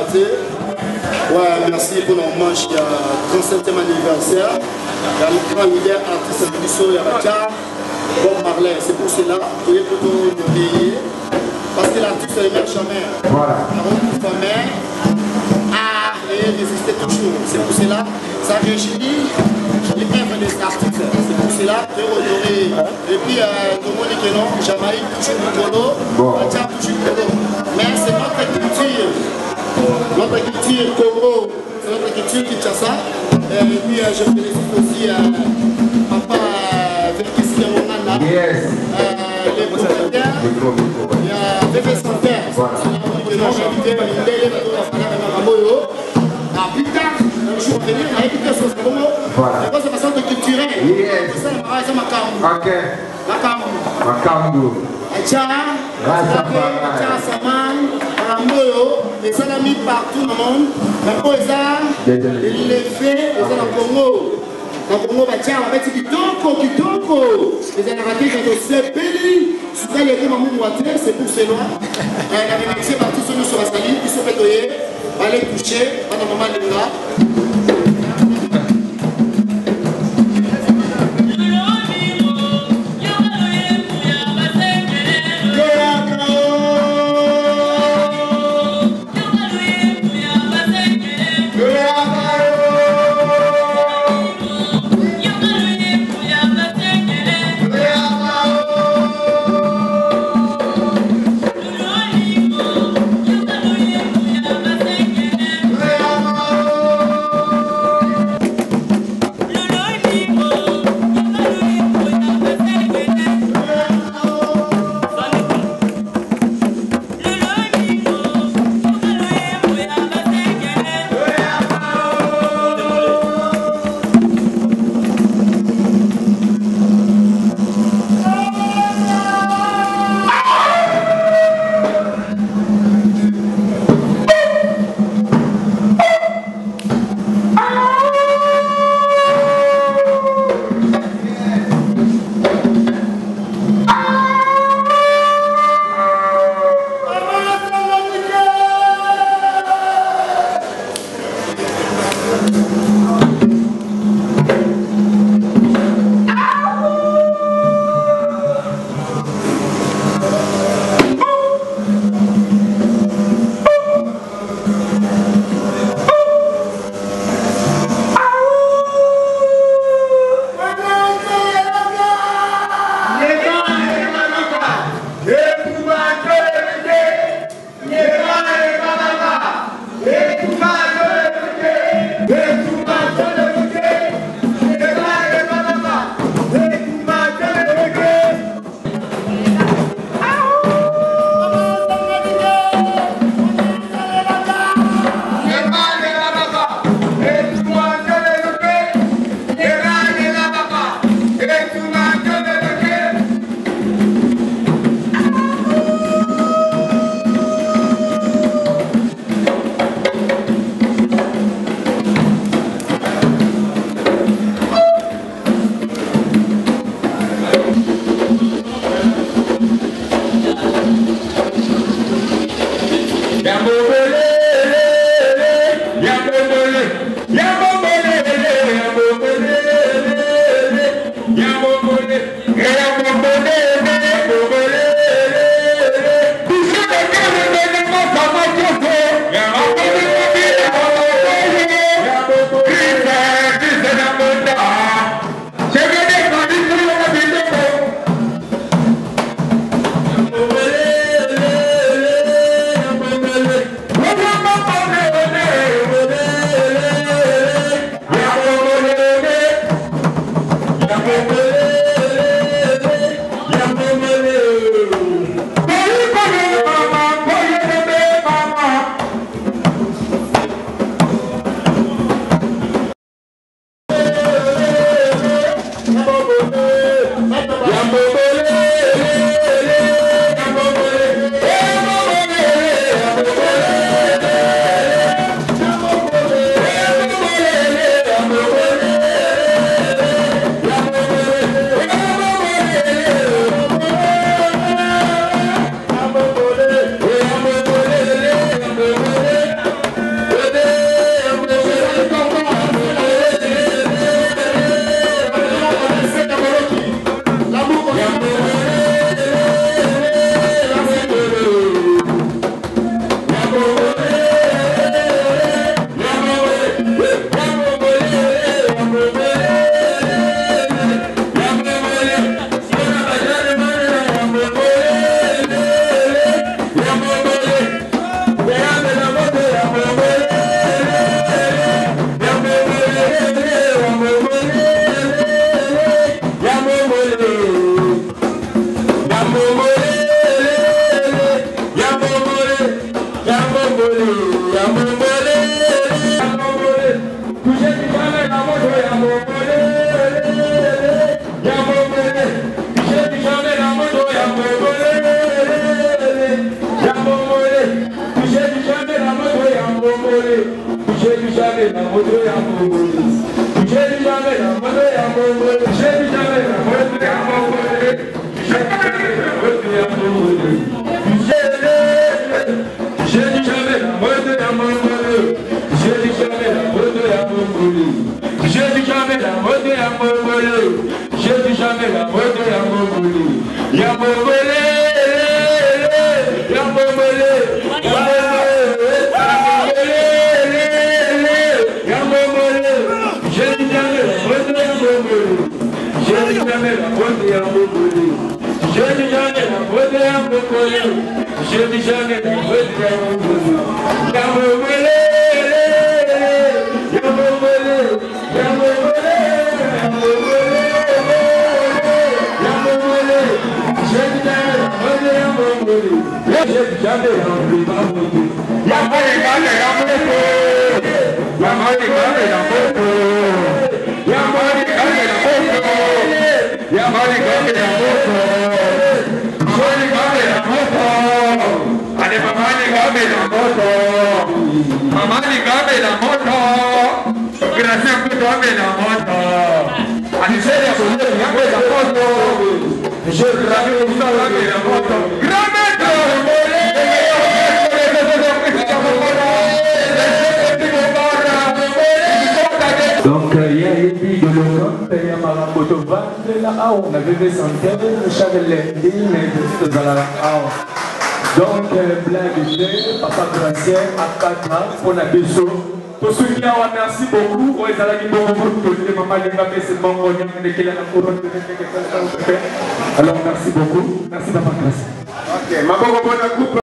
Ouais, merci pour nos manches. Il y a 37e anniversaire. Il y a le grand leader artiste du son, il y a Bob Marley. C'est pour cela qu'il est plutôt payé. Parce que l'artiste ne meurt jamais. Voilà. Et résister toujours. C'est pour cela ça régit les œuvres des artistes. C'est pour cela que honoré. Et puis, tout le monde dit que non, Jamaïque, toujours du polo, Tchad, toujours du polo. Mais c'est notre culture. Notre culture Congo, c'est notre culture Kinshasa. Et puis, je félicite aussi Papa Verkissi Mongana. Yes. Les propriétaires. Il y a Bébé Santerre. Voilà. J'ai invité plus tard, je vais venir, on a écouté ce moment. Voilà. C'est une façon de culturelle. Yes. C'est Makambu. Ok. Makambu. Acha, Saman, Ramboyo, et ça l'a mis partout dans le monde. Mais pour ça, il les fait au Congo. Dans le Congo, on va mettre Kitoko. Les Anaratés, quand on s'est béni, c'est ça, il y a des mamans moitié, c'est pour ces lois. Il y a des mixés partis sur la saline, ils sont pétoyés. Allez coucher, pendant le moment de là. Donc il y a une fille de l'Ocan, il y a Maramoto Vande là, on avait des centaines, chaque lundi, mais de la donc blague de Papa Gracien à Kata, on a des choses. Pour ceux qui ont merci beaucoup, on est allé beaucoup de maman les c'est bon, on est là pour alors merci beaucoup, merci Papa Gracien. Ok, ma bonne coupe.